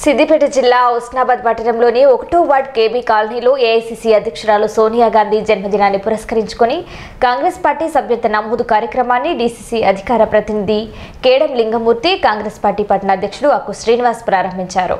సిద్దిపేట జిల్లా ఉస్నాబాద్ పట్టణంలోని 1వ వార్డ్ కేబీ కాలనీలో ఏఐసీసీ అధ్యక్షురాలు సోనియా గాంధీ జన్మదినాన్ని పురస్కరించుకొని కాంగ్రెస్ పార్టీ సభ్యత్వ నమోదు కార్యక్రమాన్ని డీసీసీ అధికార ప్రతినిధి కేడం లింగమూర్తి, కాంగ్రెస్ పార్టీ పట్టణ అధ్యక్షుడు అక్కు శ్రీనివాస్ ప్రారంభించారు.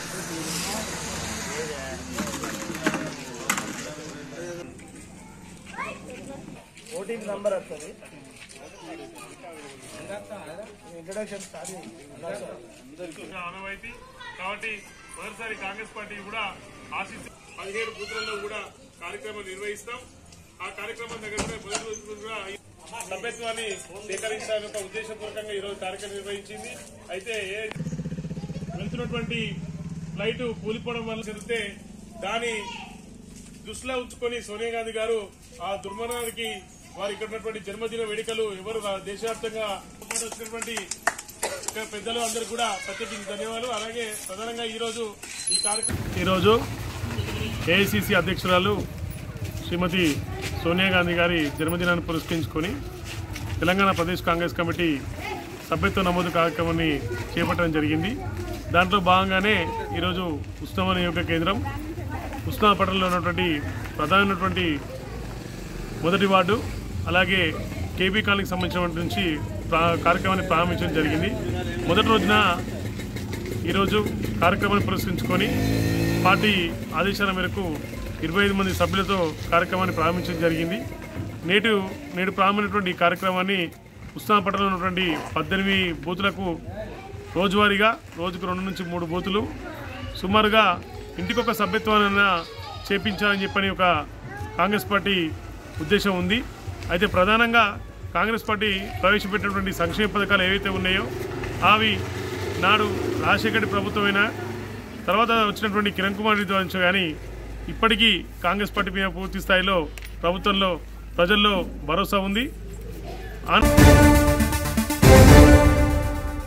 కాబట్టి మొదటిసారి కాంగ్రెస్ పార్టీ కూడా ఆశిస్తూ 17 బూత్లలో కూడా కార్యక్రమం నిర్వహిస్తాం. ఆ కార్యక్రమం దగ్గర మొదటి రోజు కూడా సభ్యత్వాన్ని సేకరించాలని ఒక ఉద్దేశపూర్వకంగా ఈరోజు కార్యక్రమం నిర్వహించింది. అయితే వెళ్తున్నటువంటి ఫ్లైట్ కూలిపోవడం వల్ల జరిగితే దాని దృష్టిలో ఉంచుకొని సోనియా గాంధీ గారు ఆ దుర్మరణానికి వారు ఇక్కడ ఉన్నటువంటి జన్మదిన వేడుకలు ఎవరు దేశవ్యాప్తంగా వచ్చినటువంటి పెద్దలు అందరూ కూడా ప్రత్యేకించి ధన్యవాదాలు. అలాగే ప్రధానంగా ఈరోజు ఏఐసీసీ అధ్యక్షురాలు శ్రీమతి సోనియా గాంధీ గారి జన్మదినాన్ని పురస్కరించుకొని తెలంగాణ ప్రదేశ్ కాంగ్రెస్ కమిటీ సభ్యత్వ నమోదు కార్యక్రమాన్ని చేపట్టడం జరిగింది. దాంట్లో భాగంగానే ఈరోజు ఉస్నాబాద్ నియోజక కేంద్రం ఉస్నాబాద్ పట్టణంలో ఉన్నటువంటి ప్రధానమైనటువంటి 1వ వార్డు అలాగే కేబీ కాలనీకి సంబంధించినటువంటి నుంచి కార్యక్రమాన్ని ప్రారంభించడం జరిగింది. మొదటి రోజున ఈరోజు కార్యక్రమాన్ని పురస్కరించుకొని పార్టీ ఆదేశాల మేరకు 25 మంది సభ్యులతో కార్యక్రమాన్ని ప్రారంభించడం జరిగింది. నేడు ప్రారంభమైనటువంటి ఈ కార్యక్రమాన్ని ఉస్నాబాద్ పట్టణంలో ఉన్నటువంటి 18 బూతులకు రోజువారీగా రోజుకు 2 నుంచి 3 బూతులు సుమారుగా ఇంటికొక సభ్యత్వాన్ని చేపించాలని చెప్పని ఒక కాంగ్రెస్ పార్టీ ఉద్దేశం ఉంది. అయితే ప్రధానంగా కాంగ్రెస్ పార్టీ ప్రవేశపెట్టినటువంటి సంక్షేమ పథకాలు ఏవైతే ఉన్నాయో అవి నాడు రాజశేఖర్ ప్రభుత్వమైనా తర్వాత వచ్చినటువంటి కిరణ్ కుమార్ రెడ్డి నుంచి కానీ ఇప్పటికీ కాంగ్రెస్ పార్టీ మీద పూర్తి స్థాయిలో ప్రభుత్వంలో ప్రజల్లో భరోసా ఉంది.